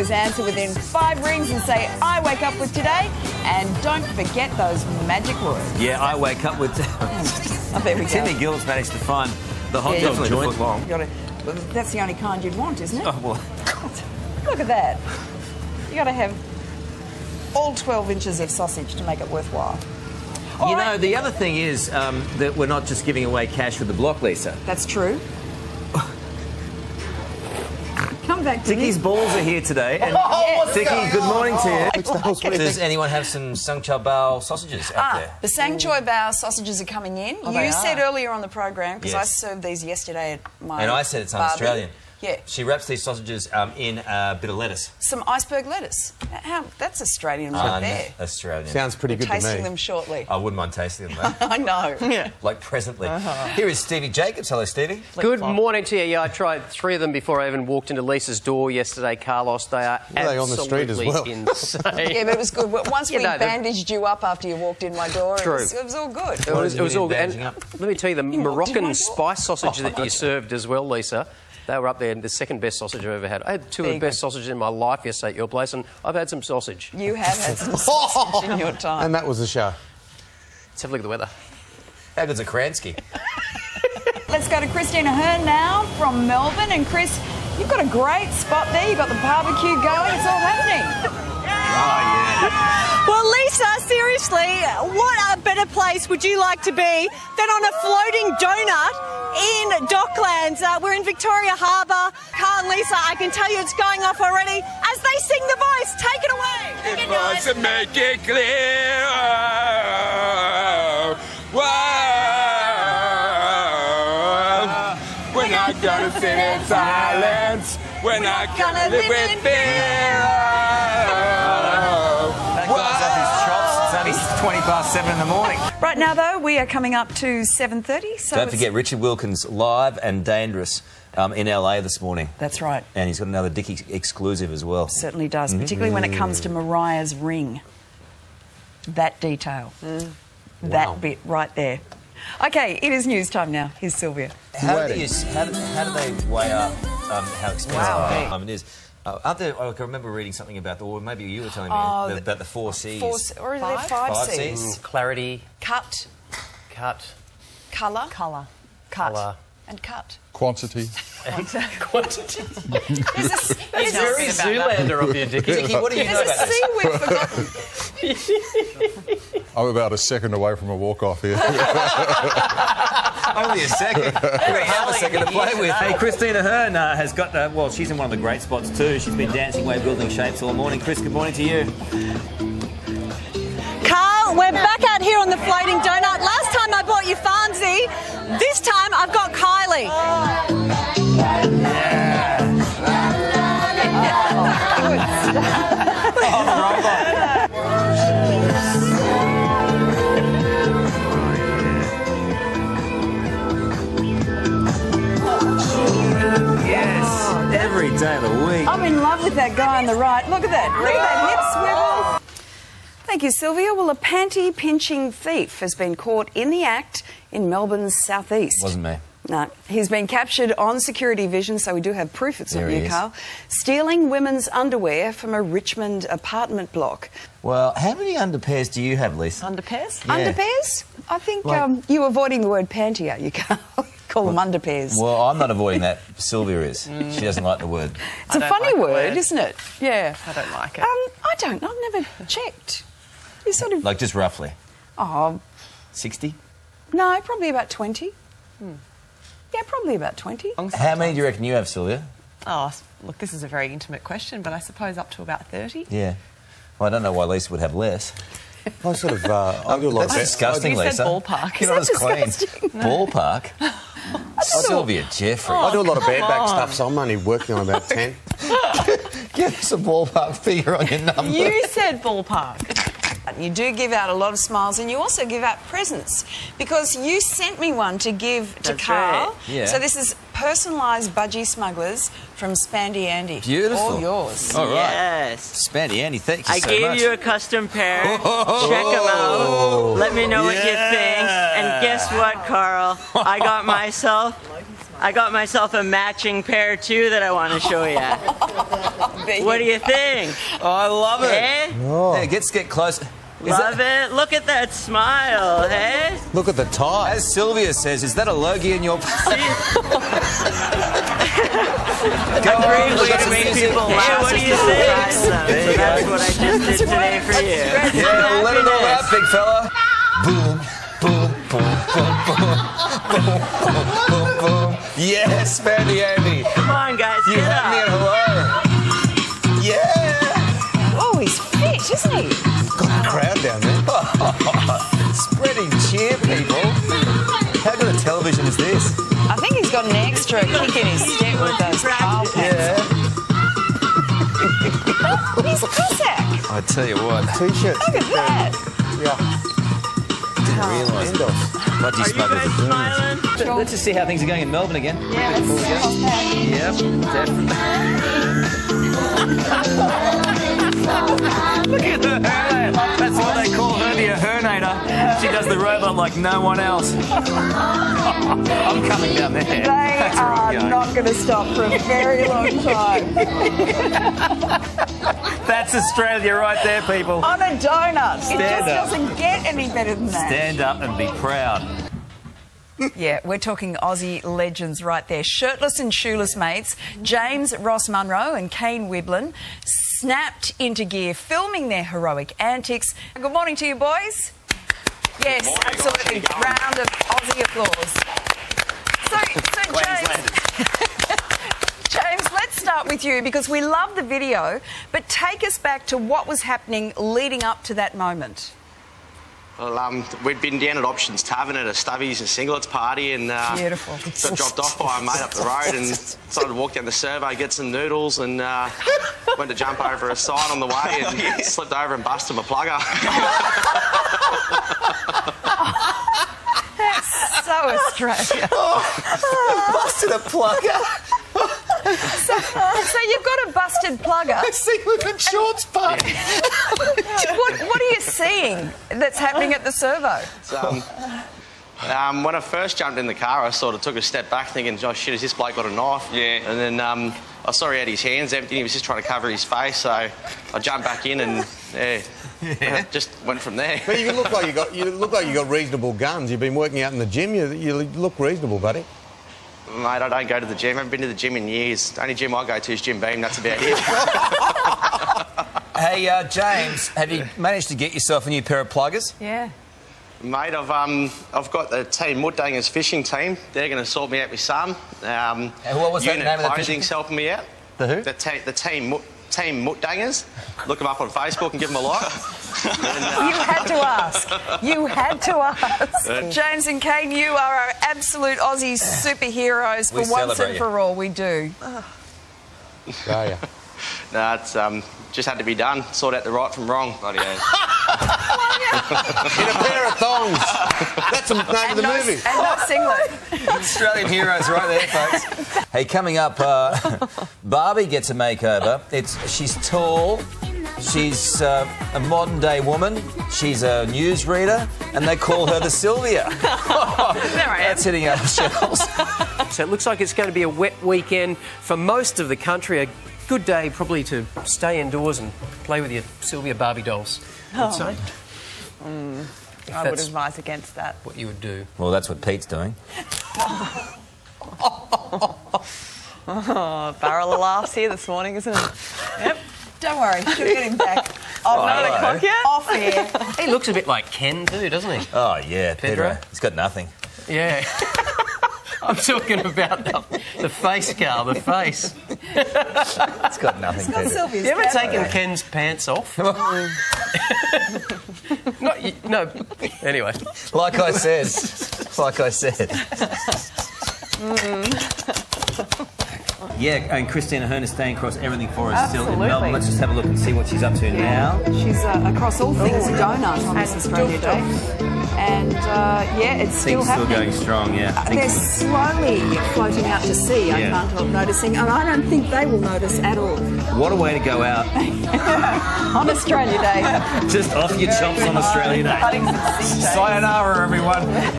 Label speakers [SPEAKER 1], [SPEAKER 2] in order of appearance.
[SPEAKER 1] always answer within 5 rings and say, I wake up with today. And don't forget those magic words.
[SPEAKER 2] Yeah, I wake up with...
[SPEAKER 1] Oh, there we go.
[SPEAKER 2] Timmy Gil's managed to find the hot dog joint.
[SPEAKER 1] Well, that's the only kind you'd want, isn't it?
[SPEAKER 2] Oh, well...
[SPEAKER 1] Look at that. You got to have all 12 inches of sausage to make it worthwhile.
[SPEAKER 2] You know, the other thing is that we're not just giving away cash for the block, Lisa.
[SPEAKER 1] That's true. Come back to
[SPEAKER 2] Dickie's balls are here today. And Dickie, good morning to you. Does anyone have some Sang Chow Bao sausages out there?
[SPEAKER 1] The Sang Chow Bao sausages are coming in. You said earlier on the program, because I served these yesterday at my
[SPEAKER 2] And I said it's un-Australian.
[SPEAKER 1] Yeah.
[SPEAKER 2] She wraps these sausages in a bit of lettuce.
[SPEAKER 1] Some iceberg lettuce. That's Australian right there.
[SPEAKER 2] Australian.
[SPEAKER 3] Sounds pretty good to me.
[SPEAKER 1] Tasting them shortly.
[SPEAKER 2] I wouldn't mind tasting them, though.
[SPEAKER 1] I know.
[SPEAKER 4] Yeah.
[SPEAKER 2] Like presently. Here is Stevie Jacobs. Hello, Stevie.
[SPEAKER 4] Good morning to you. Yeah, I tried 3 of them before I even walked into Lisa's door yesterday, Carlos. They are absolutely
[SPEAKER 3] on the street as well?
[SPEAKER 4] insane.
[SPEAKER 1] Yeah, but it was good. Once we bandaged you up after you walked in my door, it was all good.
[SPEAKER 4] It was all good. And let me tell you, the Moroccan spice sausage that you served as well, Lisa, they were up there, the second best sausage I've ever had. I had 2 of the best sausages in my life yesterday at your place, and I've had some sausage.
[SPEAKER 1] You have had some sausage in your time.
[SPEAKER 3] And that was the show.
[SPEAKER 4] Let's have a look at the weather.
[SPEAKER 2] How good's a Kransky?
[SPEAKER 1] Let's go to Christina Hearn now from Melbourne. And Chris, you've got a great spot there. You've got the barbecue going. It's all happening.
[SPEAKER 2] Oh, yeah.
[SPEAKER 5] Well, Lisa, seriously, what a better place would you like to be than on a floating donut in Docklands? We're in Victoria Harbour. Carl and Lisa, I can tell you it's going off already as they sing The Voice. Take it away.
[SPEAKER 6] The voice and make it clear. We're not gonna sit in silence. We're not gonna live with fear.
[SPEAKER 2] It's 20 past 7 in the morning.
[SPEAKER 1] Right now, though, we are coming up to 7:30. So
[SPEAKER 2] Don't forget Richard Wilkins live and dangerous in LA this morning.
[SPEAKER 1] That's right.
[SPEAKER 2] And he's got another Dickie exclusive as well.
[SPEAKER 1] Certainly does, particularly when it comes to Mariah's ring. That detail. That bit right there. OK, it is news time now. Here's Sylvia.
[SPEAKER 2] How do they weigh up how expensive it is? Aren't there, I remember reading something about, or maybe you were telling me, about the 4 C's.
[SPEAKER 1] Or are there 5 C's?
[SPEAKER 4] Clarity.
[SPEAKER 1] Cut. Colour.
[SPEAKER 5] Colour.
[SPEAKER 4] Colour.
[SPEAKER 1] And cut.
[SPEAKER 3] Quantity.
[SPEAKER 4] Quantity.
[SPEAKER 1] It's
[SPEAKER 4] very Zoolander of you, Dickie.
[SPEAKER 2] Dickie, what do you know about
[SPEAKER 1] There's a C we've forgotten.
[SPEAKER 3] I'm about a second away from a walk-off here.
[SPEAKER 2] Only a second. We've got half a second to play with. Hey, Christina Hearn has got, well, she's in one of the great spots too. She's been dancing away, building shapes all morning. Chris, good morning to you.
[SPEAKER 5] Carl, we're back out here on the floating donut. Last time I bought you Fonzie. This time I've got Kylie.
[SPEAKER 2] Every day of the week.
[SPEAKER 1] I'm in love with that guy on the right. Look at that. Look at that hip swivel. Thank you, Sylvia. Well, a panty-pinching thief has been caught in the act in Melbourne's southeast.
[SPEAKER 2] Wasn't me.
[SPEAKER 1] No. He's been captured on security vision, so we do have proof it's not you, Carl. Stealing women's underwear from a Richmond apartment block.
[SPEAKER 2] Well, how many underpairs do you have, Lisa?
[SPEAKER 5] Underpairs?
[SPEAKER 2] Yeah.
[SPEAKER 1] Underpairs? I think you're avoiding the word panty, are you, Carl? Call them underpairs.
[SPEAKER 2] Well, I'm not avoiding that. Sylvia is. She doesn't like the word.
[SPEAKER 1] It's a funny word, isn't it? Yeah.
[SPEAKER 5] I don't like it.
[SPEAKER 1] I don't. I've never checked. You sort of...
[SPEAKER 2] Like, just roughly?
[SPEAKER 1] Oh...
[SPEAKER 2] 60?
[SPEAKER 1] No, probably about 20. Yeah, probably about 20.
[SPEAKER 2] How many do you reckon you have, Sylvia?
[SPEAKER 7] Oh, look, this is a very intimate question, but I suppose up to about 30.
[SPEAKER 2] Yeah. Well, I don't know why Lisa would have less.
[SPEAKER 3] I sort of, I do a lot of
[SPEAKER 2] That's disgusting,
[SPEAKER 7] You
[SPEAKER 2] Lisa.
[SPEAKER 7] said ballpark.
[SPEAKER 2] You're not as clean.
[SPEAKER 1] disgusting?
[SPEAKER 2] Ballpark? Sylvia Jeffrey.
[SPEAKER 3] I do a lot of bad-back stuff, so I'm only working on about 10.
[SPEAKER 2] Give us a ballpark figure on your number.
[SPEAKER 7] You said ballpark.
[SPEAKER 1] You do give out a lot of smiles, and you also give out presents, because you sent me one to give to
[SPEAKER 4] That's
[SPEAKER 1] Carl.
[SPEAKER 4] right.
[SPEAKER 2] Yeah.
[SPEAKER 1] So this is personalised budgie smugglers from Spandy Andy.
[SPEAKER 2] Beautiful.
[SPEAKER 1] All yours.
[SPEAKER 2] All right.
[SPEAKER 8] Yes.
[SPEAKER 2] Spandy Andy, thank you
[SPEAKER 8] I
[SPEAKER 2] so
[SPEAKER 8] gave
[SPEAKER 2] much.
[SPEAKER 8] you a custom pair. Check them out. Let me know what you think. And guess what, Carl? I got myself I got myself a matching pair too that I want to show you. What do you think?
[SPEAKER 2] Oh, I love it.
[SPEAKER 8] Hey?
[SPEAKER 3] Oh.
[SPEAKER 2] Yeah, get close.
[SPEAKER 8] Love it. Look at that smile, hey?
[SPEAKER 3] Look at the tie.
[SPEAKER 2] As Sylvia says, is that a Logie in your...
[SPEAKER 8] Great way to make people laugh. What do you think? So that's what I just did today for you.
[SPEAKER 2] Yeah, let it all out, big fella. Boom, boom, boom, boom, boom, boom, boom, boom. Yes, Mandy Andy.
[SPEAKER 8] Come on, guys,
[SPEAKER 2] You
[SPEAKER 8] get
[SPEAKER 2] had me at
[SPEAKER 8] up.
[SPEAKER 2] hello. Yeah.
[SPEAKER 1] Oh, he's fit, isn't he?
[SPEAKER 3] Got a crowd down there.
[SPEAKER 2] Spreading cheer, people. How good a television is this?
[SPEAKER 1] I think he's got an extra kick in his step with those cow pants.
[SPEAKER 2] Yeah.
[SPEAKER 1] He's a Cossack.
[SPEAKER 2] I tell you what.
[SPEAKER 3] T-shirts.
[SPEAKER 1] Look at that.
[SPEAKER 3] Yeah.
[SPEAKER 2] Didn't realise it. Bloody
[SPEAKER 8] Are you guys smiling?
[SPEAKER 2] Let's just see how things are going in Melbourne again.
[SPEAKER 1] Yeah, let's see.
[SPEAKER 2] Yep, definitely. Look at the hernator. That's what they call her, the hernator. She does the robot like no one else. I'm coming down there.
[SPEAKER 1] They are not going to stop for a very long time.
[SPEAKER 2] That's Australia right there, people.
[SPEAKER 1] On a donut.
[SPEAKER 2] Stand
[SPEAKER 1] It just
[SPEAKER 2] up.
[SPEAKER 1] doesn't get any better than that.
[SPEAKER 2] Stand up and be proud.
[SPEAKER 1] Yeah, we're talking Aussie legends right there. Shirtless and shoeless mates, James Ross Munro and Kane Wiblin snapped into gear, filming their heroic antics. Good morning to you, boys. Yes, absolutely. Round of Aussie applause. So James, let's start with you because we love the video, but take us back to what was happening leading up to that moment.
[SPEAKER 9] Well, we'd been down at Options Tavern at a Stubbies and Singlets party and
[SPEAKER 1] Beautiful.
[SPEAKER 9] got dropped off by a mate up the road and decided to walk down the survey, get some noodles and went to jump over a sign on the way and slipped over and busted my plugger.
[SPEAKER 1] That's so Australia.
[SPEAKER 2] Busted a plugger.
[SPEAKER 1] So you've got a busted plugger.
[SPEAKER 2] Sequin shorts part.
[SPEAKER 1] What are you seeing that's happening at the servo?
[SPEAKER 9] So, when I first jumped in the car, I sort of took a step back thinking, oh shit, has this bloke got a knife? Yeah. And then I saw he had his hands empty and he was just trying to cover his face, so I jumped back in and just went from there.
[SPEAKER 3] But you look like you got reasonable guns. You've been working out in the gym. You look reasonable, buddy.
[SPEAKER 9] Mate, I don't go to the gym. I haven't been to the gym in years. The only gym I go to is Jim Beam. That's about it.
[SPEAKER 2] Hey, James, have you managed to get yourself a new pair of pluggers?
[SPEAKER 1] Yeah.
[SPEAKER 9] Mate, I've got the Team Mutdangers fishing team. They're going to sort me out with some.
[SPEAKER 2] what was that
[SPEAKER 9] Unit
[SPEAKER 2] name of the
[SPEAKER 9] Clothing's helping me out.
[SPEAKER 2] The who?
[SPEAKER 9] The Team Mutdangers. Look them up on Facebook and give them a like.
[SPEAKER 1] You had to ask. You had to ask. James and Kane, you are our absolute Aussie superheroes for
[SPEAKER 2] We
[SPEAKER 1] once
[SPEAKER 2] celebrate
[SPEAKER 1] and
[SPEAKER 2] you.
[SPEAKER 1] for all. We do.
[SPEAKER 3] Oh, yeah.
[SPEAKER 9] No, it's just had to be done. Sort out the right from wrong. Bloody hell.
[SPEAKER 3] In a pair of thongs. That's the name of the movie.
[SPEAKER 1] And no singlet.
[SPEAKER 2] Australian heroes right there, folks. Hey, coming up, Barbie gets a makeover. She's tall, she's a modern-day woman, she's a newsreader, and they call her the Sylvia. That's hitting our shelves.
[SPEAKER 4] So it looks like it's going to be a wet weekend for most of the country. A good day probably to stay indoors and play with your Sylvia Barbie dolls. I'd say.
[SPEAKER 7] I would advise against that.
[SPEAKER 4] What you would do.
[SPEAKER 2] Well, that's what Pete's doing.
[SPEAKER 7] Barrel of laughs here this morning, isn't it? Yep.
[SPEAKER 1] Don't worry, she'll get him back.
[SPEAKER 7] Not a clock yet?
[SPEAKER 1] Off air.
[SPEAKER 4] He looks a bit like Ken too, doesn't he?
[SPEAKER 2] Oh, yeah,
[SPEAKER 4] Pedro?
[SPEAKER 2] Pedro. He's got nothing.
[SPEAKER 4] Yeah. I'm talking about the face, Carl, the face.
[SPEAKER 2] It's got nothing, Pedro.
[SPEAKER 1] Sylvia's
[SPEAKER 4] You ever
[SPEAKER 1] cat.
[SPEAKER 4] taken Ken's pants off? No. Anyway.
[SPEAKER 2] Like I said. Yeah, and Christina Hearn is staying across everything for us still in
[SPEAKER 1] Absolutely.
[SPEAKER 2] Melbourne. Let's just have a look and see what she's up to now.
[SPEAKER 1] She's across all things donut on this Australia Day. And, it's still
[SPEAKER 2] Things
[SPEAKER 1] happening.
[SPEAKER 2] still going strong, yeah.
[SPEAKER 1] They're slowly floating out to sea, I can't help noticing, and I don't think they will notice at all.
[SPEAKER 2] What a way to go out.
[SPEAKER 1] On Australia Day.
[SPEAKER 2] Just off your chops on Australia Day. Sayonara, everyone.